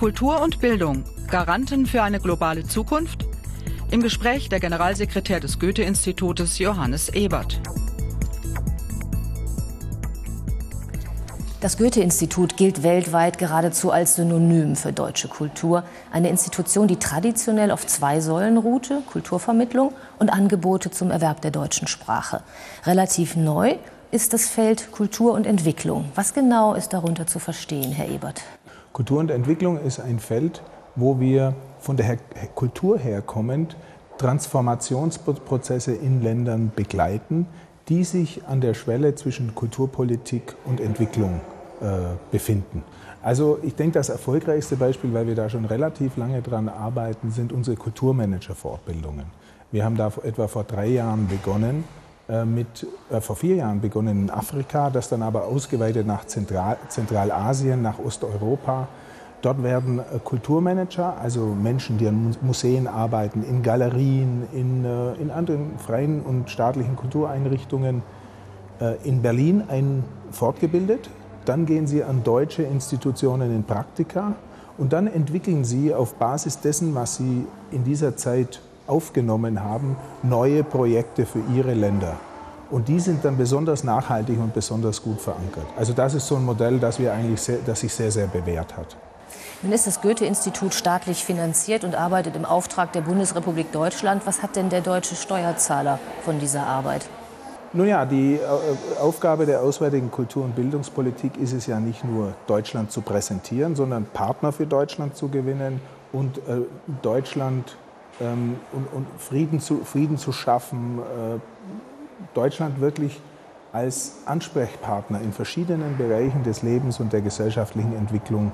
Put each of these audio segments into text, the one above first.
Kultur und Bildung, Garanten für eine globale Zukunft? Im Gespräch der Generalsekretär des Goethe-Institutes Johannes Ebert. Das Goethe-Institut gilt weltweit geradezu als Synonym für deutsche Kultur. Eine Institution, die traditionell auf zwei Säulen ruhte, Kulturvermittlung und Angebote zum Erwerb der deutschen Sprache. Relativ neu ist das Feld Kultur und Entwicklung. Was genau ist darunter zu verstehen, Herr Ebert? Kultur und Entwicklung ist ein Feld, wo wir von der Kultur herkommend Transformationsprozesse in Ländern begleiten, die sich an der Schwelle zwischen Kulturpolitik und Entwicklung befinden. Also ich denke, das erfolgreichste Beispiel, weil wir da schon relativ lange dran arbeiten, sind unsere Kulturmanager-Fortbildungen. Wir haben da etwa vor 3 Jahren begonnen, vor 4 Jahren begonnen in Afrika, das dann aber ausgeweitet nach Zentralasien, nach Osteuropa. Dort werden Kulturmanager, also Menschen, die an Museen arbeiten, in Galerien, in anderen freien und staatlichen Kultureinrichtungen in Berlin fortgebildet. Dann gehen sie an deutsche Institutionen in Praktika und dann entwickeln sie auf Basis dessen, was sie in dieser Zeit aufgenommen haben, neue Projekte für ihre Länder. Und die sind dann besonders nachhaltig und besonders gut verankert. Also das ist so ein Modell, das sich sehr, sehr bewährt hat. Nun ist das Goethe-Institut staatlich finanziert und arbeitet im Auftrag der Bundesrepublik Deutschland. Was hat denn der deutsche Steuerzahler von dieser Arbeit? Nun ja, die Aufgabe der auswärtigen Kultur- und Bildungspolitik ist es ja nicht nur, Deutschland zu präsentieren, sondern Partner für Deutschland zu gewinnen und Deutschland und Frieden zu schaffen, Deutschland wirklich als Ansprechpartner in verschiedenen Bereichen des Lebens und der gesellschaftlichen Entwicklung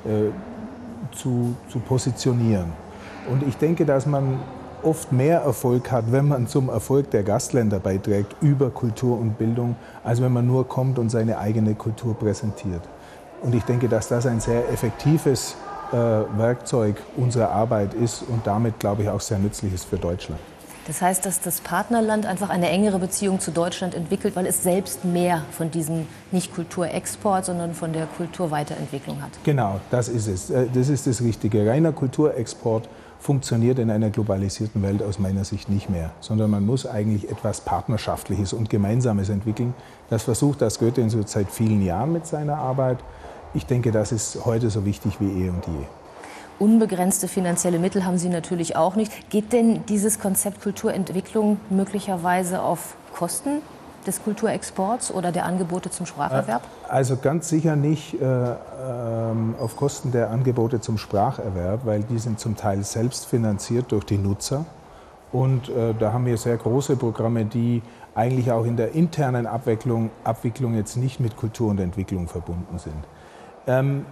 zu positionieren. Und ich denke, dass man oft mehr Erfolg hat, wenn man zum Erfolg der Gastländer beiträgt über Kultur und Bildung, als wenn man nur kommt und seine eigene Kultur präsentiert. Und ich denke, dass das ein sehr effektives Werkzeug unserer Arbeit ist und damit, glaube ich, auch sehr nützlich ist für Deutschland. Das heißt, dass das Partnerland einfach eine engere Beziehung zu Deutschland entwickelt, weil es selbst mehr von diesem nicht Kulturexport, sondern von der Kulturweiterentwicklung hat. Genau, das ist es. Das ist das Richtige. Reiner Kulturexport funktioniert in einer globalisierten Welt aus meiner Sicht nicht mehr, sondern man muss eigentlich etwas Partnerschaftliches und Gemeinsames entwickeln. Das versucht das Goethe-Institut seit vielen Jahren mit seiner Arbeit. Ich denke, das ist heute so wichtig wie eh und je. Unbegrenzte finanzielle Mittel haben Sie natürlich auch nicht. Geht denn dieses Konzept Kulturentwicklung möglicherweise auf Kosten des Kulturexports oder der Angebote zum Spracherwerb? Also ganz sicher nicht auf Kosten der Angebote zum Spracherwerb, weil die sind zum Teil selbst finanziert durch die Nutzer. Und da haben wir sehr große Programme, die eigentlich auch in der internen Abwicklung jetzt nicht mit Kultur und Entwicklung verbunden sind.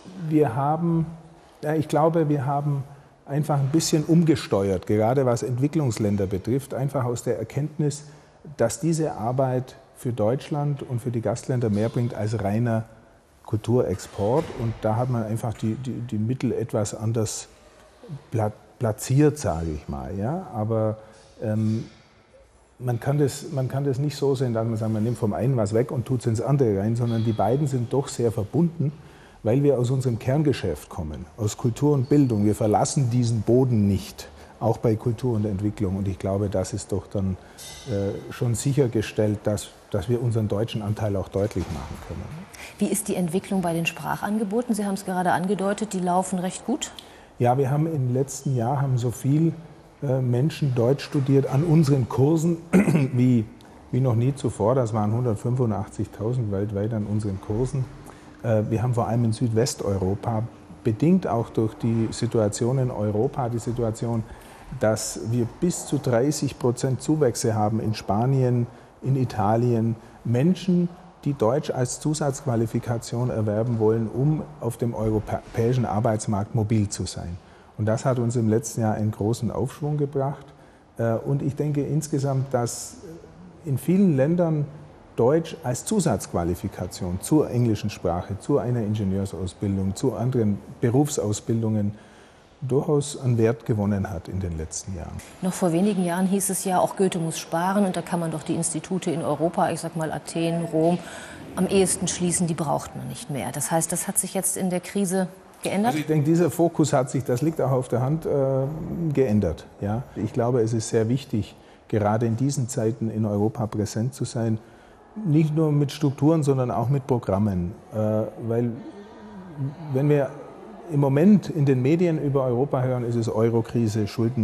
Ich glaube, wir haben einfach ein bisschen umgesteuert, gerade was Entwicklungsländer betrifft, einfach aus der Erkenntnis, dass diese Arbeit für Deutschland und für die Gastländer mehr bringt als reiner Kulturexport. Und da hat man einfach die Mittel etwas anders platziert, sage ich mal. Ja? Aber man kann das nicht so sehen, dass man sagt, man nimmt vom einen was weg und tut es ins andere rein, sondern die beiden sind doch sehr verbunden, weil wir aus unserem Kerngeschäft kommen, aus Kultur und Bildung. Wir verlassen diesen Boden nicht, auch bei Kultur und Entwicklung. Und ich glaube, das ist doch dann schon sichergestellt, dass wir unseren deutschen Anteil auch deutlich machen können. Wie ist die Entwicklung bei den Sprachangeboten? Sie haben es gerade angedeutet, die laufen recht gut. Ja, wir haben im letzten Jahr so viel Menschen Deutsch studiert an unseren Kursen wie noch nie zuvor. Das waren 185.000 weltweit an unseren Kursen. Wir haben vor allem in Südwesteuropa, bedingt auch durch die Situation in Europa, die Situation, dass wir bis zu 30% Zuwächse haben in Spanien, in Italien. Menschen, die Deutsch als Zusatzqualifikation erwerben wollen, um auf dem europäischen Arbeitsmarkt mobil zu sein. Und das hat uns im letzten Jahr einen großen Aufschwung gebracht. Und ich denke insgesamt, dass in vielen Ländern Deutsch als Zusatzqualifikation zur englischen Sprache, zu einer Ingenieursausbildung, zu anderen Berufsausbildungen durchaus an Wert gewonnen hat in den letzten Jahren. Noch vor wenigen Jahren hieß es ja, auch Goethe muss sparen und da kann man doch die Institute in Europa, ich sag mal Athen, Rom, am ehesten schließen, die braucht man nicht mehr. Das heißt, das hat sich jetzt in der Krise geändert? Also ich denke, dieser Fokus hat sich, das liegt auch auf der Hand, geändert. Ja? Ich glaube, es ist sehr wichtig, gerade in diesen Zeiten in Europa präsent zu sein. Nicht nur mit Strukturen, sondern auch mit Programmen. Weil wenn wir im Moment in den Medien über Europa hören, ist es Eurokrise,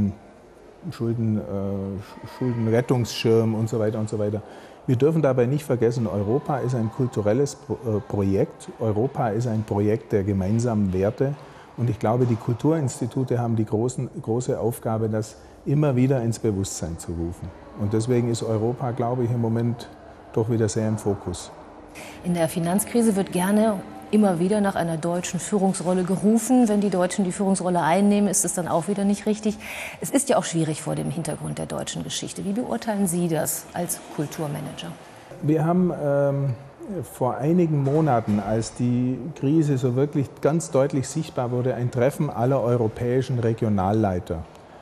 Schuldenrettungsschirm und so weiter und so weiter. Wir dürfen dabei nicht vergessen, Europa ist ein kulturelles Projekt. Europa ist ein Projekt der gemeinsamen Werte. Und ich glaube, die Kulturinstitute haben die große Aufgabe, das immer wieder ins Bewusstsein zu rufen. Und deswegen ist Europa, glaube ich, im Moment doch wieder sehr im Fokus. In der Finanzkrise wird gerne immer wieder nach einer deutschen Führungsrolle gerufen. Wenn die Deutschen die Führungsrolle einnehmen, ist es dann auch wieder nicht richtig. Es ist ja auch schwierig vor dem Hintergrund der deutschen Geschichte. Wie beurteilen Sie das als Kulturmanager? Wir haben vor einigen Monaten, als die Krise so wirklich ganz deutlich sichtbar wurde, ein Treffen aller europäischen Regionalleiter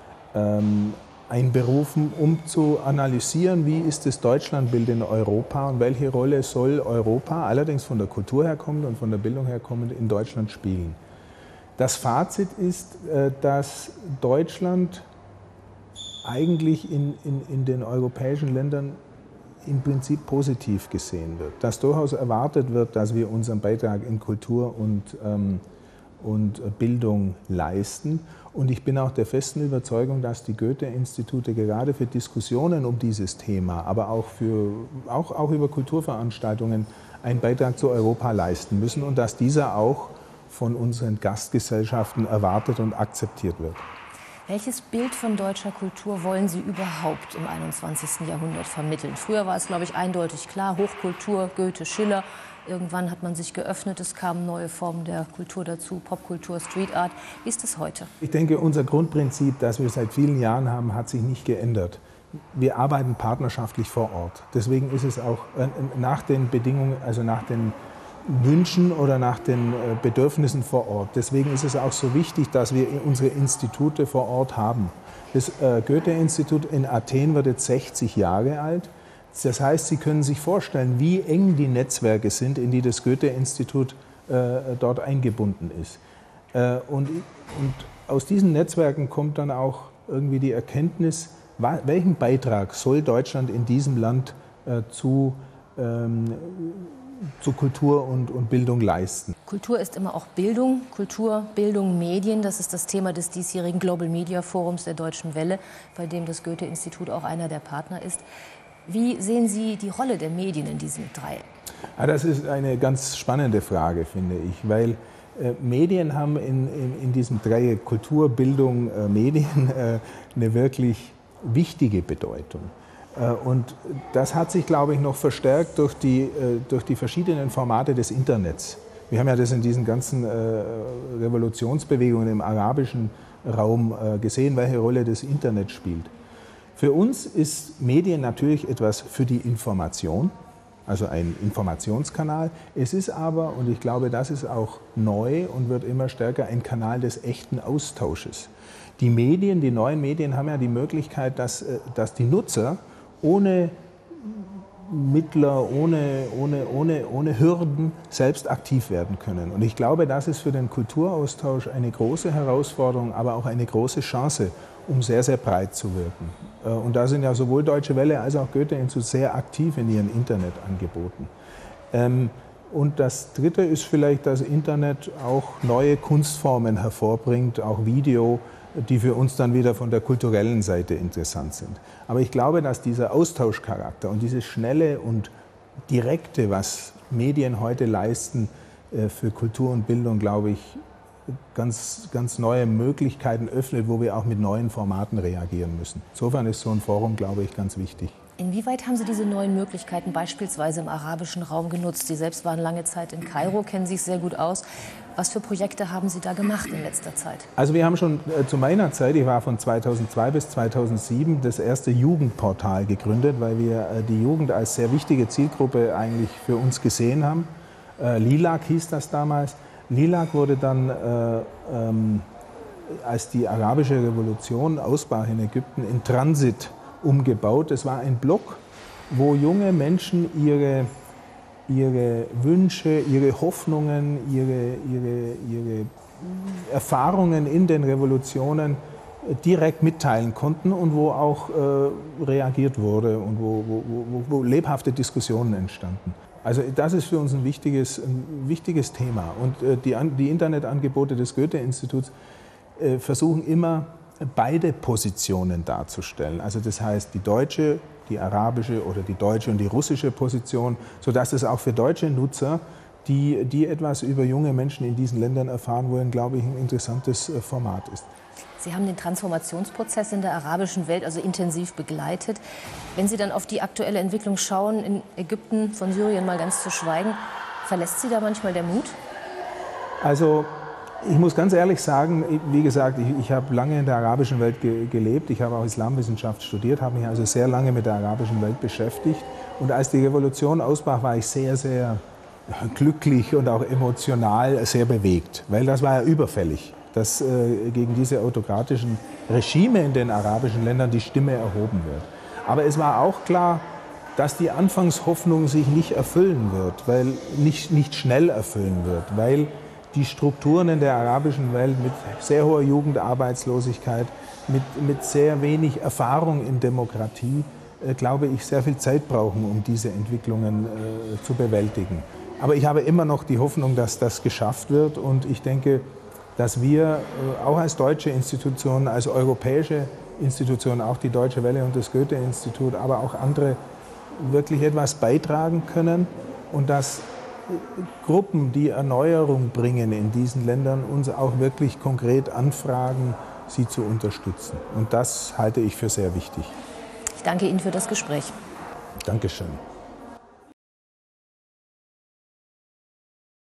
einberufen, um zu analysieren, wie ist das Deutschlandbild in Europa und welche Rolle soll Europa, allerdings von der Kultur herkommend und von der Bildung herkommend, in Deutschland spielen. Das Fazit ist, dass Deutschland eigentlich in den europäischen Ländern im Prinzip positiv gesehen wird. Dass durchaus erwartet wird, dass wir unseren Beitrag in Kultur und Bildung leisten. Und ich bin auch der festen Überzeugung, dass die Goethe-Institute gerade für Diskussionen um dieses Thema, aber auch über Kulturveranstaltungen einen Beitrag zu Europa leisten müssen und dass dieser auch von unseren Gastgesellschaften erwartet und akzeptiert wird. Welches Bild von deutscher Kultur wollen Sie überhaupt im 21. Jahrhundert vermitteln? Früher war es, glaube ich, eindeutig klar, Hochkultur, Goethe, Schiller. Irgendwann hat man sich geöffnet, es kamen neue Formen der Kultur dazu, Popkultur, Street Art. Wie ist es heute? Ich denke, unser Grundprinzip, das wir seit vielen Jahren haben, hat sich nicht geändert. Wir arbeiten partnerschaftlich vor Ort. Deswegen ist es auch nach den Bedingungen, also nach den Wünschen oder nach den Bedürfnissen vor Ort. Deswegen ist es auch so wichtig, dass wir unsere Institute vor Ort haben. Das Goethe-Institut in Athen wird jetzt 60 Jahre alt. Das heißt, Sie können sich vorstellen, wie eng die Netzwerke sind, in die das Goethe-Institut dort eingebunden ist. Und aus diesen Netzwerken kommt dann auch irgendwie die Erkenntnis, welchen Beitrag soll Deutschland in diesem Land zu Kultur und Bildung leisten. Kultur ist immer auch Bildung. Kultur, Bildung, Medien, das ist das Thema des diesjährigen Global Media Forums der Deutschen Welle, bei dem das Goethe-Institut auch einer der Partner ist. Wie sehen Sie die Rolle der Medien in diesem Dreieck? Ja, das ist eine ganz spannende Frage, finde ich, weil Medien haben in diesem Dreieck Kultur, Bildung, Medien eine wirklich wichtige Bedeutung. Und das hat sich, glaube ich, noch verstärkt durch die verschiedenen Formate des Internets. Wir haben ja das in diesen ganzen Revolutionsbewegungen im arabischen Raum gesehen, welche Rolle das Internet spielt. Für uns ist Medien natürlich etwas für die Information, also ein Informationskanal. Es ist aber, und ich glaube, das ist auch neu und wird immer stärker, ein Kanal des echten Austausches. Die Medien, die neuen Medien haben ja die Möglichkeit, dass die Nutzer ohne Mittler, ohne Hürden selbst aktiv werden können. Und ich glaube, das ist für den Kulturaustausch eine große Herausforderung, aber auch eine große Chance, um sehr, sehr breit zu wirken. Und da sind ja sowohl Deutsche Welle als auch Goethe-Institut sehr aktiv in ihren Internetangeboten. Und das Dritte ist vielleicht, dass Internet auch neue Kunstformen hervorbringt, auch Video, die für uns dann wieder von der kulturellen Seite interessant sind. Aber ich glaube, dass dieser Austauschcharakter und dieses Schnelle und Direkte, was Medien heute leisten für Kultur und Bildung, glaube ich, ganz, ganz neue Möglichkeiten öffnet, wo wir auch mit neuen Formaten reagieren müssen. Insofern ist so ein Forum, glaube ich, ganz wichtig. Inwieweit haben Sie diese neuen Möglichkeiten beispielsweise im arabischen Raum genutzt? Sie selbst waren lange Zeit in Kairo, kennen sich sehr gut aus. Was für Projekte haben Sie da gemacht in letzter Zeit? Also wir haben schon zu meiner Zeit, ich war von 2002 bis 2007, das erste Jugendportal gegründet, weil wir die Jugend als sehr wichtige Zielgruppe eigentlich für uns gesehen haben. LILAG hieß das damals. LILAG wurde dann, als die arabische Revolution ausbrach in Ägypten, in Transit umgebaut. Es war ein Blog, wo junge Menschen ihre Wünsche, ihre Hoffnungen, ihre Erfahrungen in den Revolutionen direkt mitteilen konnten und wo auch reagiert wurde und wo lebhafte Diskussionen entstanden. Also das ist für uns ein wichtiges Thema. Und die Internetangebote des Goethe-Instituts versuchen immer, beide Positionen darzustellen. Also das heißt die deutsche, die arabische oder die deutsche und die russische Position, sodass es auch für deutsche Nutzer, die etwas über junge Menschen in diesen Ländern erfahren wollen, glaube ich, ein interessantes Format ist. Sie haben den Transformationsprozess in der arabischen Welt also intensiv begleitet. Wenn Sie dann auf die aktuelle Entwicklung schauen, in Ägypten, von Syrien mal ganz zu schweigen, verlässt Sie da manchmal der Mut? Also ich muss ganz ehrlich sagen, wie gesagt, ich habe lange in der arabischen Welt gelebt. Ich habe auch Islamwissenschaft studiert, habe mich also sehr lange mit der arabischen Welt beschäftigt. Und als die Revolution ausbrach, war ich sehr, sehr glücklich und auch emotional sehr bewegt, weil das war ja überfällig, dass gegen diese autokratischen Regime in den arabischen Ländern die Stimme erhoben wird. Aber es war auch klar, dass die Anfangshoffnung sich nicht erfüllen wird, weil nicht schnell erfüllen wird, weil die Strukturen in der arabischen Welt mit sehr hoher Jugendarbeitslosigkeit, mit sehr wenig Erfahrung in Demokratie, glaube ich, sehr viel Zeit brauchen, um diese Entwicklungen zu bewältigen. Aber ich habe immer noch die Hoffnung, dass das geschafft wird, und ich denke, dass wir auch als deutsche Institution, als europäische Institution, auch die Deutsche Welle und das Goethe-Institut, aber auch andere wirklich etwas beitragen können und dass Gruppen, die Erneuerung bringen in diesen Ländern, uns auch wirklich konkret anfragen, sie zu unterstützen. Und das halte ich für sehr wichtig. Ich danke Ihnen für das Gespräch. Dankeschön.